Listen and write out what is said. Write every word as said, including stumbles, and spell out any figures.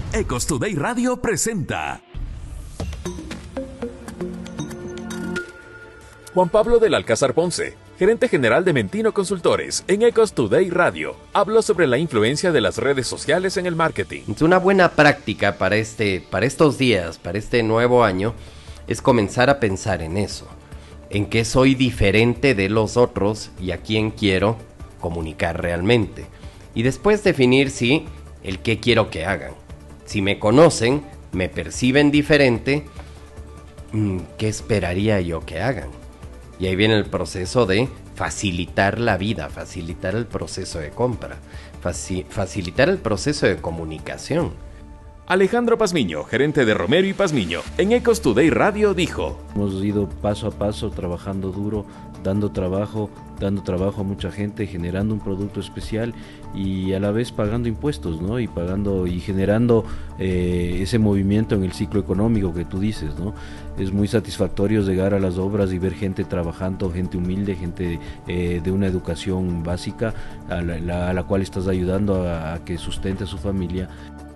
Ecos Today Radio presenta. Juan Pablo del Alcázar Ponce, gerente general de Mentino Consultores, en Ecos Today Radio, habló sobre la influencia de las redes sociales en el marketing. Una buena práctica para, este, para estos días, para este nuevo año, es comenzar a pensar en eso, en qué soy diferente de los otros y a quién quiero comunicar realmente. Y después definir si el qué quiero que hagan. Si me conocen, me perciben diferente, ¿qué esperaría yo que hagan? Y ahí viene el proceso de facilitar la vida, facilitar el proceso de compra, faci- facilitar el proceso de comunicación. Alejandro Pazmiño, gerente de Romero y Pazmiño, en Ecos Today Radio dijo: Hemos ido paso a paso, trabajando duro, dando trabajo, dando trabajo a mucha gente, generando un producto especial y a la vez pagando impuestos, ¿no? Y pagando y generando eh, ese movimiento en el ciclo económico que tú dices, ¿no? Es muy satisfactorio llegar a las obras y ver gente trabajando, gente humilde, gente eh, de una educación básica a la, la, a la cual estás ayudando a, a que sustente a su familia.